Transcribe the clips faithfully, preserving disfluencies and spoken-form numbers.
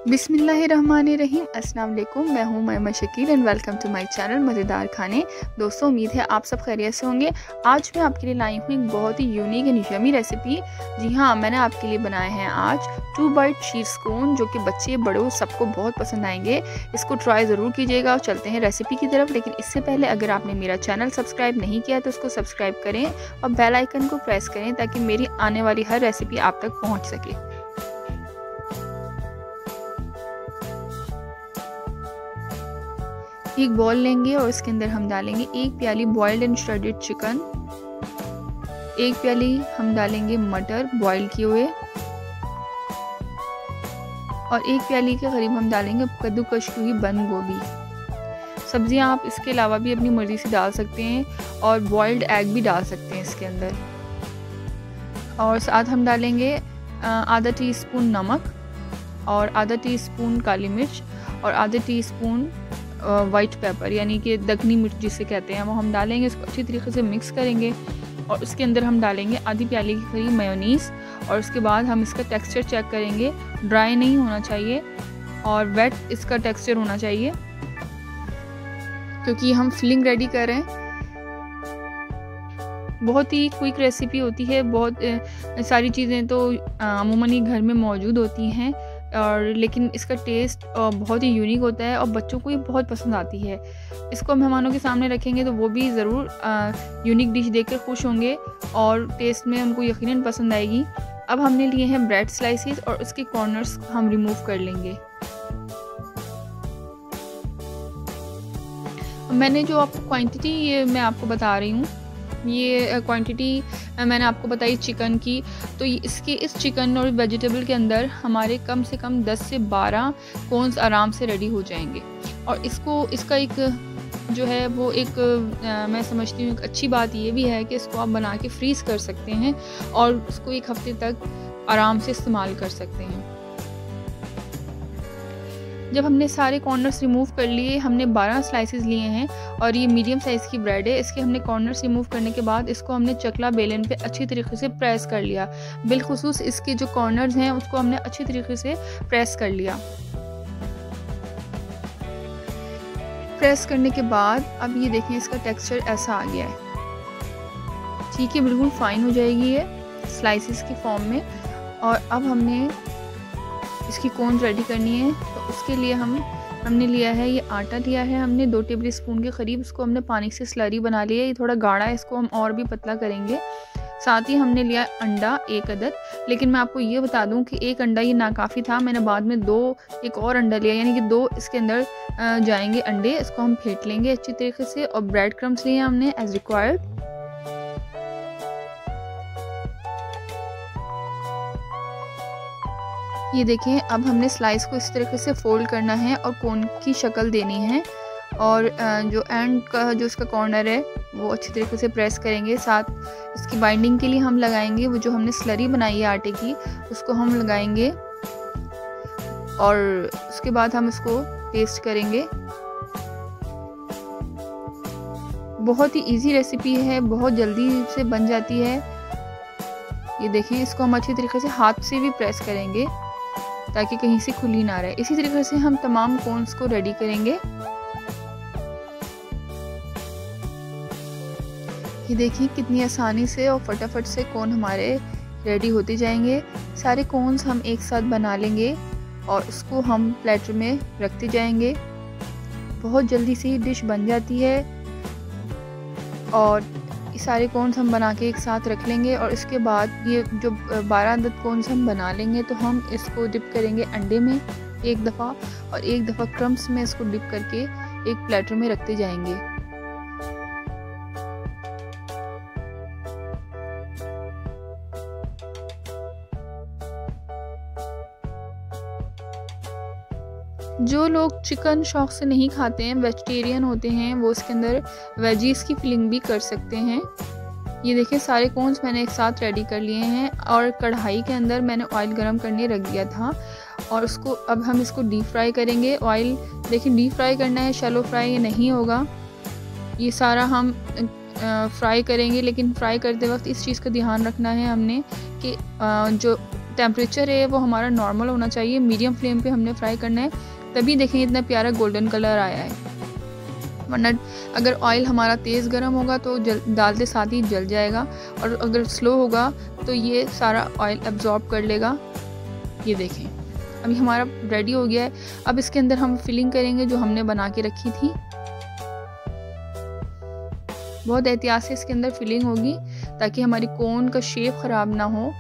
बिस्मिल्लाहिर्रहमानिर्रहीम। अस्सलाम वालेकुम। मैं हूँ Mayma Shakeel and welcome to my channel Mazedar Khane. दोस्तों, उम्मीद है आप सब खैरियत से होंगे। आज मैं आपके लिए लाई हूँ एक बहुत ही यूनिक एंड यमी रेसिपी। जी हाँ, मैंने आपके लिए बनाए हैं आज टू बाइट शीट्स कोन, जो कि बच्चे बड़ों सबको बहुत पसंद आएंगे। इसको ट्राई ज़रूर कीजिएगा। और चलते हैं रेसिपी की तरफ। लेकिन इससे पहले अगर आपने मेरा चैनल सब्सक्राइब नहीं किया तो उसको सब्सक्राइब करें और बेल आइकन को प्रेस करें ताकि मेरी आने वाली हर रेसिपी आप तक पहुँच सके। एक बॉल लेंगे और इसके अंदर हम डालेंगे एक प्याली बॉइल्ड एंड श्रेडेड चिकन, एक प्याली हम डालेंगे मटर बॉईल किए हुए, और एक प्याली के करीब हम डालेंगे कद्दूकश हुई बंद गोभी। सब्जियां आप इसके अलावा भी अपनी मर्ज़ी से डाल सकते हैं और बॉइल्ड एग भी डाल सकते हैं इसके अंदर। और साथ हम डालेंगे आधा टी स्पून नमक और आधा टी स्पून काली मिर्च और आधा टी स्पून वाइट पेपर यानी कि दखनी मिर्च जिसे कहते हैं, वो हम डालेंगे। इसको अच्छी तरीके से मिक्स करेंगे और उसके अंदर हम डालेंगे आधी प्याली की करीब मेयोनीज़। और उसके बाद हम इसका टेक्सचर चेक करेंगे। ड्राई नहीं होना चाहिए और वेट इसका टेक्सचर होना चाहिए, क्योंकि हम फिलिंग रेडी कर रहे हैं। बहुत ही क्विक रेसिपी होती है। बहुत ए, सारी चीज़ें तो अमूमन ही घर में मौजूद होती हैं, और लेकिन इसका टेस्ट बहुत ही यूनिक होता है और बच्चों को ये बहुत पसंद आती है। इसको मेहमानों के सामने रखेंगे तो वो भी ज़रूर यूनिक डिश देखकर खुश होंगे और टेस्ट में उनको यकीनन पसंद आएगी। अब हमने लिए हैं ब्रेड स्लाइसेस और उसके कॉर्नर्स हम रिमूव कर लेंगे। मैंने जो आपको क्वांटिटी ये मैं आपको बता रही हूँ, ये क्वांटिटी मैंने आपको बताई चिकन की। तो इसके इस चिकन और वेजिटेबल के अंदर हमारे कम से कम दस से बारह कोन्स आराम से रेडी हो जाएंगे। और इसको इसका एक जो है वो एक आ, मैं समझती हूँ एक अच्छी बात ये भी है कि इसको आप बना के फ्रीज़ कर सकते हैं और उसको एक हफ्ते तक आराम से इस्तेमाल कर सकते हैं। जब हमने सारे कॉर्नर्स रिमूव कर लिए, हमने बारह स्लाइसेस लिए हैं और ये मीडियम साइज़ की ब्रेड है। इसके हमने कॉर्नर्स रिमूव करने के बाद इसको हमने चकला बेलन पे अच्छी तरीके से प्रेस कर लिया। बिलखुसूस इसके जो कॉर्नर्स हैं उसको हमने अच्छी तरीके से प्रेस कर लिया। प्रेस करने के बाद अब ये देखें इसका टेक्सचर ऐसा आ गया है। ठीक है, बिल्कुल फाइन हो जाएगी ये स्लाइसेस की फॉर्म में। और अब हमने इसकी कोन रेडी करनी है। तो उसके लिए हम हमने लिया है ये आटा लिया है हमने दो टेबल स्पून के करीब। इसको हमने पानी से स्लरी बना लिया। ये थोड़ा गाढ़ा है, इसको हम और भी पतला करेंगे। साथ ही हमने लिया अंडा एक अदद। लेकिन मैं आपको ये बता दूं कि एक अंडा ये नाकाफ़ी था, मैंने बाद में दो एक और अंडा लिया, यानी कि दो इसके अंदर जाएंगे अंडे। इसको हम फेंट लेंगे अच्छी तरीके से। और ब्रेड क्रम्स लिए हमने एज रिक्वायर्ड। ये देखें, अब हमने स्लाइस को इस तरीके से फोल्ड करना है और कोन की शक्ल देनी है। और जो एंड का जो इसका कॉर्नर है वो अच्छी तरीके से प्रेस करेंगे। साथ इसकी बाइंडिंग के लिए हम लगाएंगे वो जो हमने स्लरी बनाई है आटे की, उसको हम लगाएंगे और उसके बाद हम इसको पेस्ट करेंगे। बहुत ही इजी रेसिपी है, बहुत जल्दी से बन जाती है। ये देखें, इसको हम अच्छी तरीके से हाथ से भी प्रेस करेंगे ताकि कहीं से खुली ना रहे। इसी तरीके से हम तमाम कोन्स को रेडी करेंगे। ये देखिए कितनी आसानी से और फटाफट से कोन हमारे रेडी होते जाएंगे। सारे कोन्स हम एक साथ बना लेंगे और उसको हम प्लेटर में रखते जाएंगे। बहुत जल्दी से ही डिश बन जाती है। और सारे कोन्स हम बना के एक साथ रख लेंगे। और इसके बाद ये जो बारह अदद कोन्स हम बना लेंगे तो हम इसको डिप करेंगे अंडे में एक दफ़ा और एक दफ़ा क्रम्स में इसको डिप करके एक प्लेटर में रखते जाएंगे। जो लोग चिकन शौक से नहीं खाते हैं, वेजिटेरियन होते हैं, वो इसके अंदर वेजीज की फिलिंग भी कर सकते हैं। ये देखिए सारे कोन्स मैंने एक साथ रेडी कर लिए हैं और कढ़ाई के अंदर मैंने ऑयल गरम करने रख दिया था। और उसको अब हम इसको डीप फ्राई करेंगे। ऑयल देखिए डीप फ्राई करना है, शैलो फ्राई ये नहीं होगा। ये सारा हम फ्राई करेंगे, लेकिन फ्राई करते वक्त इस चीज़ का ध्यान रखना है हमने कि जो टेम्परेचर है वो हमारा नॉर्मल होना चाहिए, मीडियम फ्लेम पे हमने फ्राई करना है, तभी देखें इतना प्यारा गोल्डन कलर आया है। वरना अगर ऑयल हमारा तेज़ गर्म होगा तो जल डालते साथ ही जल जाएगा, और अगर स्लो होगा तो ये सारा ऑयल एब्जॉर्ब कर लेगा। ये देखें अभी हमारा रेडी हो गया है। अब इसके अंदर हम फिलिंग करेंगे जो हमने बना के रखी थी। बहुत एहतियात से इसके अंदर फिलिंग होगी ताकि हमारी कोन का शेप ख़राब ना हो।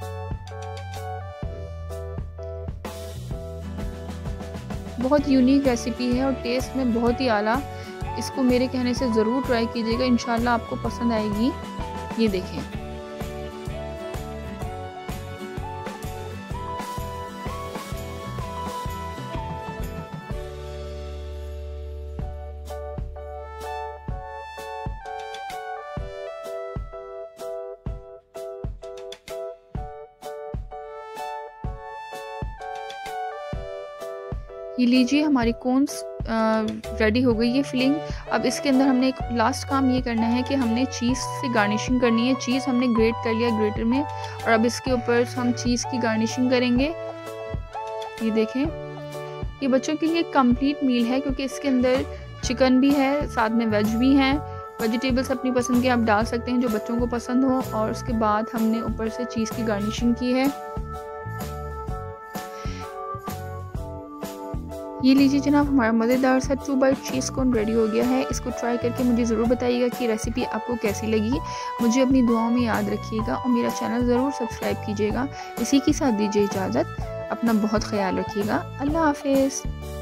बहुत यूनिक रेसिपी है और टेस्ट में बहुत ही आला। इसको मेरे कहने से ज़रूर ट्राई कीजिएगा, इंशाल्लाह आपको पसंद आएगी। ये देखें ये लीजिए हमारी कोन्स रेडी हो गई ये फिलिंग। अब इसके अंदर हमने एक लास्ट काम ये करना है कि हमने चीज़ से गार्निशिंग करनी है। चीज़ हमने ग्रेट कर लिया ग्रेटर में, और अब इसके ऊपर हम चीज़ की गार्निशिंग करेंगे। ये देखें ये बच्चों के लिए कंप्लीट मील है क्योंकि इसके अंदर चिकन भी है, साथ में वेज भी हैं। वेजिटेबल्स अपनी पसंद के आप डाल सकते हैं जो बच्चों को पसंद हो। और उसके बाद हमने ऊपर से चीज़ की गार्निशिंग की है। ये लीजिए जनाब हमारा मज़ेदार सा two bite cheese cone ready हो गया है। इसको ट्राई करके मुझे ज़रूर बताइएगा कि रेसिपी आपको कैसी लगी। मुझे अपनी दुआओं में याद रखिएगा और मेरा चैनल ज़रूर सब्सक्राइब कीजिएगा। इसी के साथ दीजिए इजाज़त, अपना बहुत ख्याल रखिएगा। अल्लाह हाफिज़।